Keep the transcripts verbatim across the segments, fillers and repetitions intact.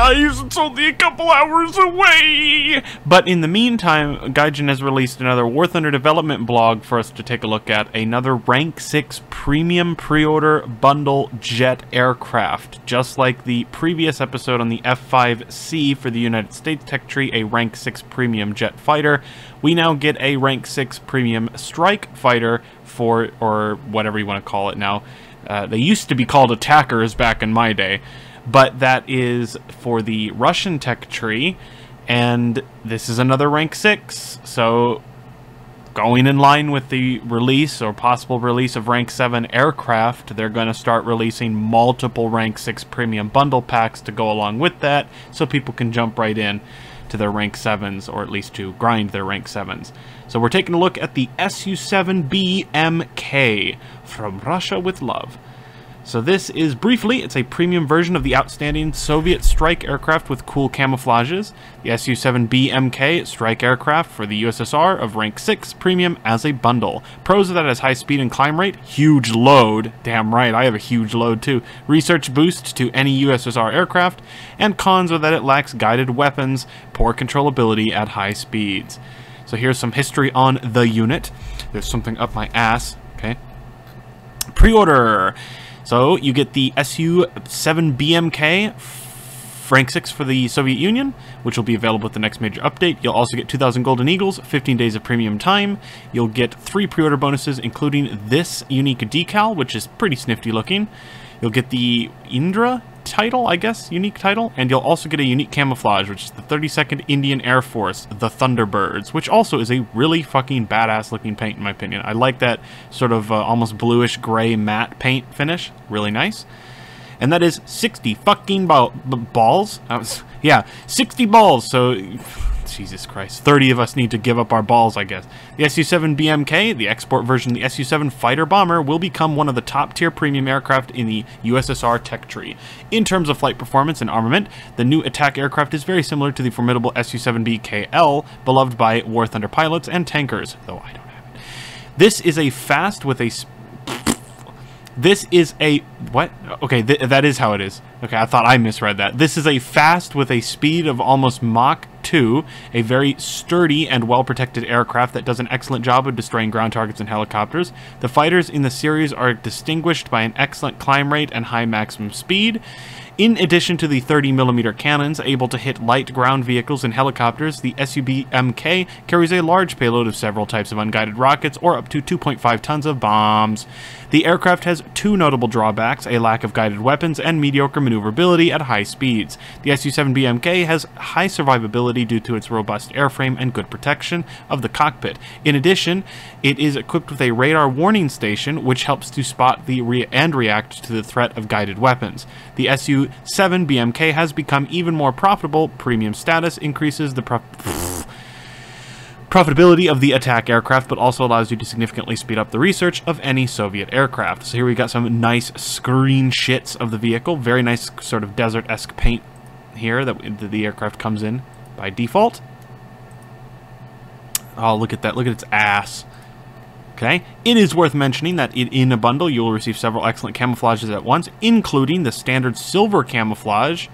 guys, it's only a couple hours away! But in the meantime, Gaijin has released another War Thunder development blog for us to take a look at. Another Rank six Premium Pre-Order Bundle Jet Aircraft. Just like the previous episode on the F five C for the United States tech tree, a Rank six Premium Jet Fighter, we now get a Rank six Premium Strike Fighter for, or whatever you want to call it now. Uh, they used to be called attackers back in my day, but that is for the Russian tech tree, and this is another Rank six, so going in line with the release or possible release of Rank seven aircraft, they're going to start releasing multiple Rank six premium bundle packs to go along with that, so people can jump right in to their Rank sevens, or at least to grind their Rank sevens. So we're taking a look at the S U seven B M K from Russia with love. So this is, briefly, it's a premium version of the outstanding Soviet strike aircraft with cool camouflages. The S U seven B M K strike aircraft for the U S S R of Rank six premium as a bundle. Pros of that has high speed and climb rate, huge load, damn right, I have a huge load too, research boost to any U S S R aircraft, and cons are that it lacks guided weapons, poor controllability at high speeds. So here's some history on the unit. There's something up my ass, okay. Pre-order! So you get the S U seven B M K Rank six for the Soviet Union, which will be available with the next major update. You'll also get two thousand Golden Eagles, fifteen days of premium time. You'll get three pre-order bonuses, including this unique decal, which is pretty snifty looking. You'll get the Indra title, I guess, unique title, and you'll also get a unique camouflage, which is the thirty-second Indian Air Force, the Thunderbirds, which also is a really fucking badass looking paint in my opinion. I like that sort of uh, almost bluish gray matte paint finish, really nice. And that is sixty fucking ball balls. I was, yeah, sixty balls. So, Jesus Christ, thirty of us need to give up our balls, I guess. The S U seven B M K, the export version of the S U seven fighter bomber, will become one of the top-tier premium aircraft in the U S S R tech tree. In terms of flight performance and armament, the new attack aircraft is very similar to the formidable S U seven B K L, beloved by War Thunder pilots and tankers, though I don't have it. This is a fast with a... This is a... What? Okay, th that is how it is. Okay, I thought I misread that. This is a fast with a speed of almost Mach two, a very sturdy and well-protected aircraft that does an excellent job of destroying ground targets and helicopters. The fighters in the series are distinguished by an excellent climb rate and high maximum speed. In addition to the thirty millimeter cannons able to hit light ground vehicles and helicopters, the S U B M K carries a large payload of several types of unguided rockets or up to two point five tons of bombs. The aircraft has two notable drawbacks, a lack of guided weapons and mediocre maneuverability at high speeds. The S U seven B M K has high survivability due to its robust airframe and good protection of the cockpit. In addition, it is equipped with a radar warning station which helps to spot the re and react to the threat of guided weapons. The S U seven B M K has become even more profitable. Premium status increases the pro profitability of the attack aircraft, but also allows you to significantly speed up the research of any Soviet aircraft. So here we got some nice screen shits of the vehicle. Very nice sort of desert-esque paint here that the aircraft comes in by default. Oh, look at that. Look at its ass. Okay, it is worth mentioning that it, in a bundle you will receive several excellent camouflages at once, including the standard silver camouflage.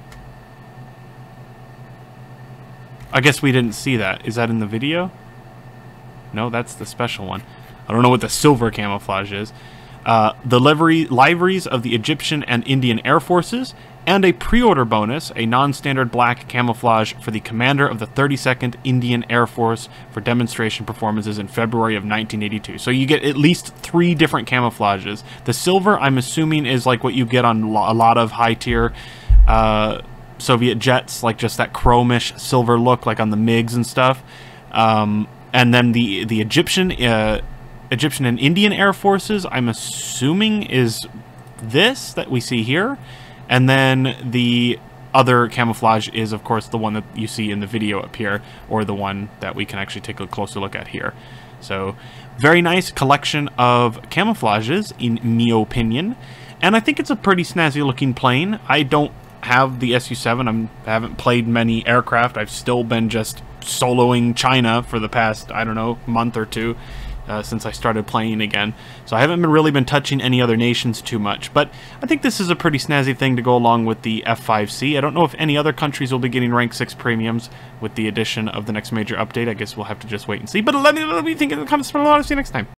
I guess we didn't see that. Is that in the video? No, that's the special one. I don't know what the silver camouflage is. Uh, the livery, liveries of the Egyptian and Indian Air Forces, and a pre-order bonus, a non-standard black camouflage for the commander of the thirty-second Indian Air Force for demonstration performances in February of nineteen eighty-two. So you get at least three different camouflages. The silver, I'm assuming, is like what you get on a lot of high-tier uh, Soviet jets, like just that chromish silver look, like on the MiGs and stuff. Um, and then the the Egyptian, uh, Egyptian and Indian Air Forces, I'm assuming, is this that we see here. And then the other camouflage is, of course, the one that you see in the video up here, or the one that we can actually take a closer look at here. So, very nice collection of camouflages, in my opinion. And I think it's a pretty snazzy looking plane. I don't have the S U seven. I'm, I haven't played many aircraft. I've still been just soloing China for the past, I don't know, month or two. uh, since I started playing again. So I haven't been really been touching any other nations too much. But I think this is a pretty snazzy thing to go along with the F five C. I don't know if any other countries will be getting rank six premiums with the addition of the next major update. I guess we'll have to just wait and see. But let me, let me think in the comments below. I'll see you next time.